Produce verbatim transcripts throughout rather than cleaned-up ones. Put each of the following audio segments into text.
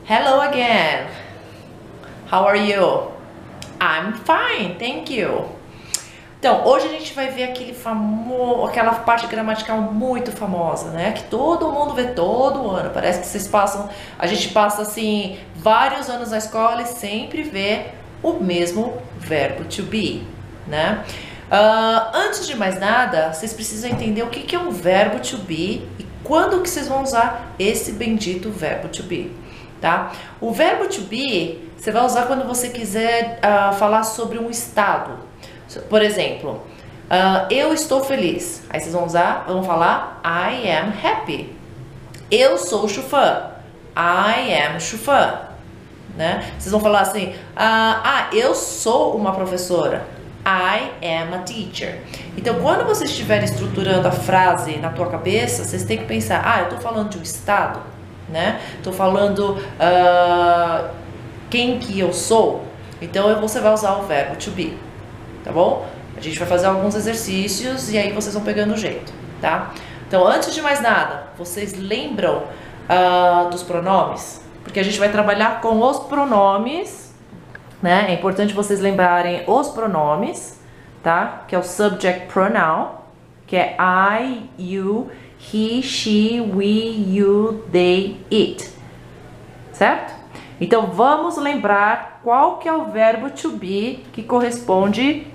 Hello again. How are you? I'm fine, thank you. Então, hoje a gente vai ver aquele famo... aquela parte gramatical muito famosa, né? Que todo mundo vê todo ano. Parece que vocês passam... A gente passa, assim, vários anos na escola e sempre vê o mesmo verbo to be, né? Uh, antes de mais nada, vocês precisam entender o que, que é um verbo to be e quando que vocês vão usar esse bendito verbo to be, tá? O verbo to be, você vai usar quando você quiser uh, falar sobre um estado. Por exemplo, uh, eu estou feliz. Aí vocês vão usar, vão falar I am happy. Eu sou chufã. I am chufã. Né? Vocês vão falar assim, uh, ah, eu sou uma professora. I am a teacher. Então, quando você estiver estruturando a frase na tua cabeça, vocês têm que pensar, ah, eu estou falando de um estado, né? Estou falando uh, quem que eu sou. Então, você vai usar o verbo to be. Tá bom? A gente vai fazer alguns exercícios e aí vocês vão pegando o jeito, tá? Então, antes de mais nada, vocês lembram uh, dos pronomes? Porque a gente vai trabalhar com os pronomes, né? É importante vocês lembrarem os pronomes, tá? Que é o subject pronoun, que é I, you, he, she, we, you, they, it. Certo? Então, vamos lembrar qual que é o verbo to be que corresponde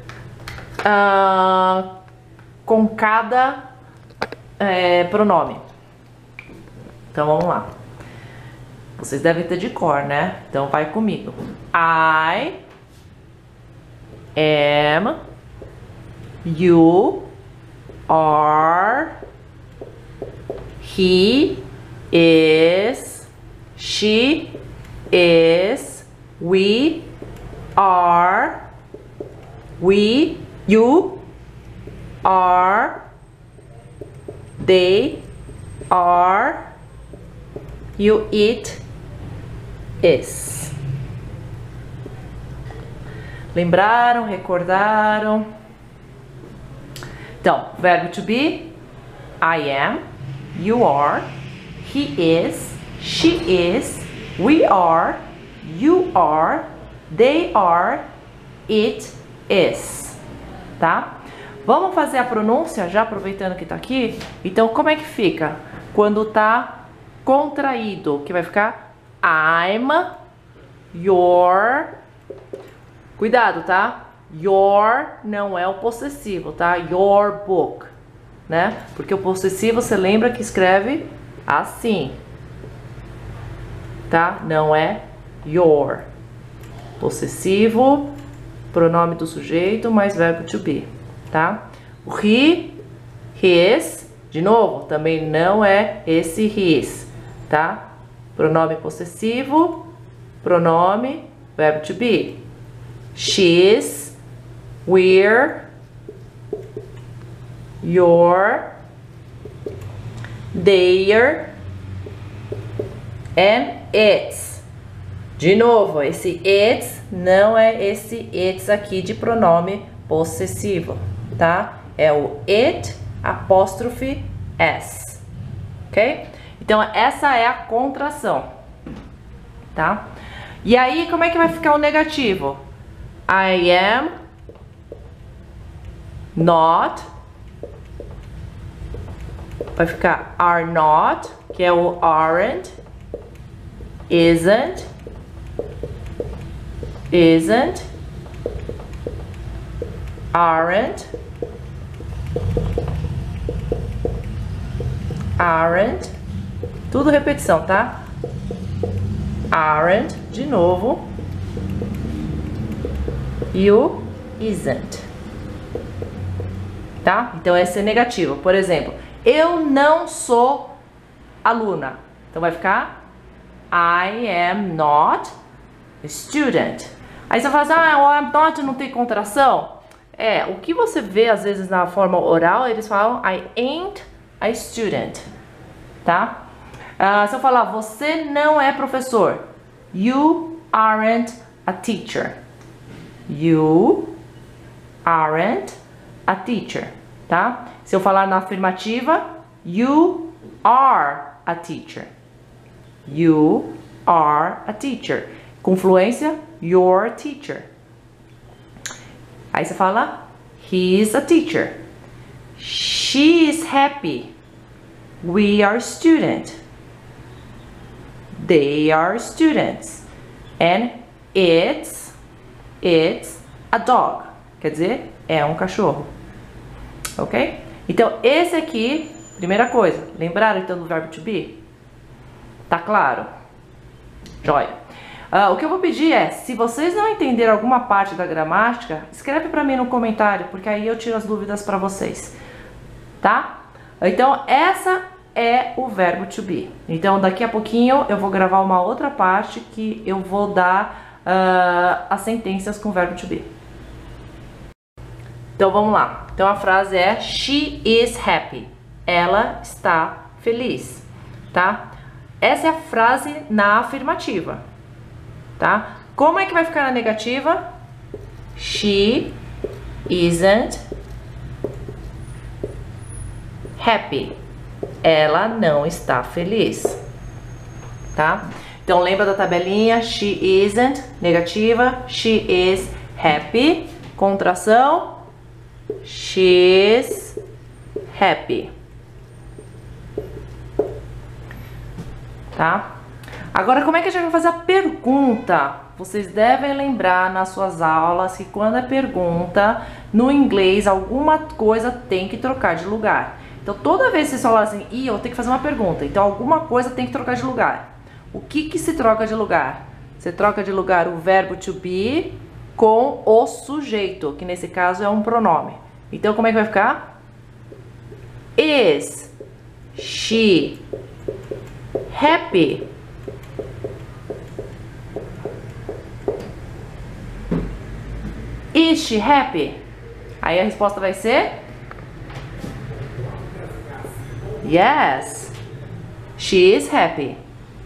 uh, com cada é, pronome. Então, vamos lá. Vocês devem ter de cor, né? Então, vai comigo. I am, you are, he is, she is, we are, we, you are, they are, you, it, is. Lembraram? Recordaram? Então, verbo to be, I am, you are, he is, she is, we are, you are, they are, it is, tá? Vamos fazer a pronúncia, já aproveitando que tá aqui. Então, como é que fica? Quando tá contraído, que vai ficar I'm, your, cuidado, tá? Your não é o possessivo, tá? Your book, né? Porque o possessivo, você lembra que escreve assim, tá? Não é your. Possessivo, pronome do sujeito, mais verbo to be, tá? O he, his, de novo, também não é esse his, tá? Pronome possessivo, pronome, verbo to be. She's, we're, your, their, and it's. De novo, esse it's não é esse it's aqui de pronome possessivo, tá? É o it, apóstrofe s, ok? Então, essa é a contração, tá? E aí, como é que vai ficar o negativo? I am not, vai ficar are not, que é o aren't, isn't, isn't, aren't, aren't, tudo repetição, tá? Aren't, de novo, e o isn't, tá? Então, esse é negativo. Por exemplo, eu não sou aluna. Então, vai ficar I am not a student. Aí você fala assim, ah, o I'm not não tem contração? É, o que você vê às vezes na forma oral, eles falam I ain't a student, tá? Uh, se eu falar, você não é professor. You aren't a teacher. You aren't a teacher, tá? Se eu falar na afirmativa, you are a teacher. You are a teacher. Com fluência, your teacher. Aí você fala, he is a teacher. She is happy. We are student. They are students. And it's, it's a dog. Quer dizer, é um cachorro. Ok? Então, esse aqui, primeira coisa, lembraram então do verbo to be? Tá claro? Joia. Uh, o que eu vou pedir é, se vocês não entenderam alguma parte da gramática, escreve pra mim no comentário, porque aí eu tiro as dúvidas pra vocês. Tá? Então, essa é o verbo to be. Então, daqui a pouquinho eu vou gravar uma outra parte que eu vou dar uh, as sentenças com o verbo to be. Então, vamos lá. Então, a frase é she is happy. Ela está feliz, tá? Essa é a frase na afirmativa, tá? Como é que vai ficar na negativa? She isn't happy. Ela não está feliz, tá? Então, lembra da tabelinha? She isn't, negativa. She is happy, contração. She's happy. Tá? Agora, como é que a gente vai fazer a pergunta? Vocês devem lembrar nas suas aulas que quando é pergunta, no inglês, alguma coisa tem que trocar de lugar. Então, toda vez que vocês falarem assim, ih, eu tenho que fazer uma pergunta, então alguma coisa tem que trocar de lugar. O que que se troca de lugar? Você troca de lugar o verbo to be com o sujeito, que nesse caso é um pronome. Então, como é que vai ficar? Is she happy? Is she happy? Aí a resposta vai ser yes, she is happy.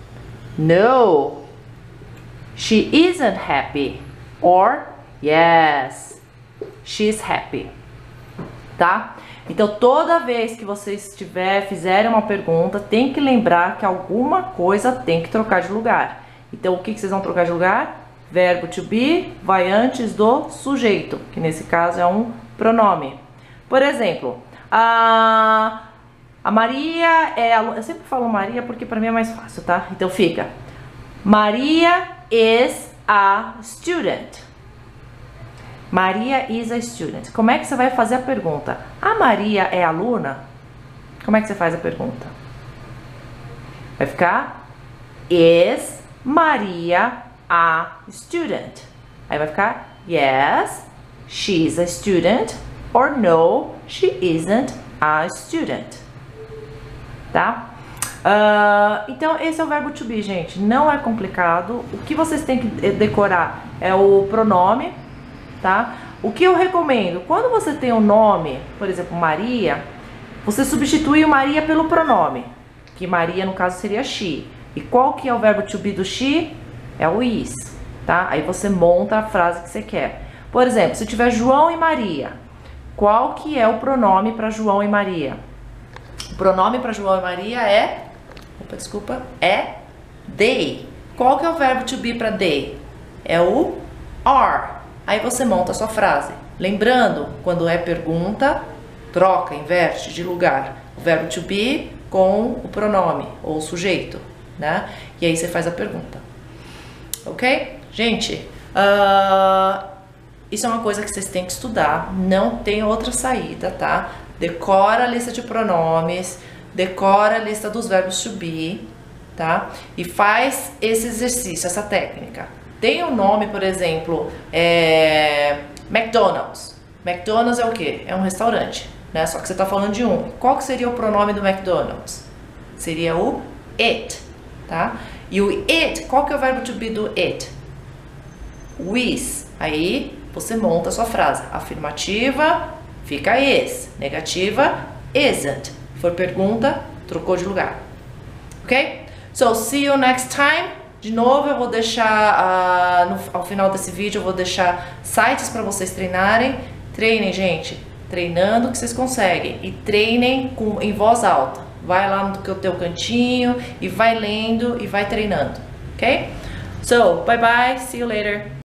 No, she isn't happy. Or yes, she is happy. Tá? Então, toda vez que vocês tiver, fizerem uma pergunta, tem que lembrar que alguma coisa tem que trocar de lugar. Então, o que, que vocês vão trocar de lugar? Verbo to be vai antes do sujeito, que nesse caso é um pronome. Por exemplo, a, a Maria é... Eu sempre falo Maria porque para mim é mais fácil, tá? Então, fica. Maria is a student. Maria is a student. Como é que você vai fazer a pergunta? A Maria é aluna? Como é que você faz a pergunta? Vai ficar is Maria a student? Aí vai ficar yes, she is a student, or no, she isn't a student. Tá? Uh, então, esse é o verbo to be, gente. Não é complicado. O que vocês têm que decorar é o pronome, tá? O que eu recomendo, quando você tem um nome, por exemplo, Maria, você substitui o Maria pelo pronome, que Maria, no caso, seria she. E qual que é o verbo to be do she? É o is, tá? Aí você monta a frase que você quer. Por exemplo, se tiver João e Maria, qual que é o pronome para João e Maria? O pronome para João e Maria é... Opa, desculpa. É they. Qual que é o verbo to be para they? É o are. Aí você monta a sua frase. Lembrando, quando é pergunta, troca, inverte de lugar o verbo to be com o pronome ou o sujeito, né? E aí você faz a pergunta. Ok? Gente, uh, isso é uma coisa que vocês têm que estudar. Não tem outra saída, tá? Decora a lista de pronomes, decora a lista dos verbos to be, tá? E faz esse exercício, essa técnica. Tem um nome, por exemplo, é McDonald's. McDonald's é o quê? É um restaurante, né? Só que você tá falando de um. Qual que seria o pronome do McDonald's? Seria o it, tá? E o it, qual que é o verbo to be do it? O is. Aí você monta a sua frase. Afirmativa, fica is. Negativa, isn't. Se for pergunta, trocou de lugar. Ok? So, see you next time. De novo, eu vou deixar, uh, no, ao final desse vídeo, eu vou deixar sites para vocês treinarem. Treinem, gente. Treinando que vocês conseguem. E treinem com, em voz alta. Vai lá no teu cantinho e vai lendo e vai treinando. Okay? So, bye bye, see you later.